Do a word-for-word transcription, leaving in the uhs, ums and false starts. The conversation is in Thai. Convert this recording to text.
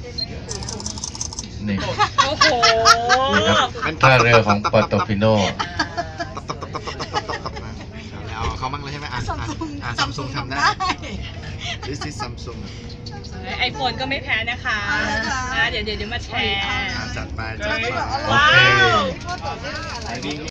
นี่โอ้โหท่าเรือของปอร์โตปิโนเอาเขามั่งเลยใช่ไหมอ่ะอ่ะซัมซุงทำได้ This is Samsung ไอโฟนก็ไม่แพ้นะคะนะเดี๋ยวเดี๋ยวมาแชร์จัดไปจัดไปว้าวไอ้วิ่ง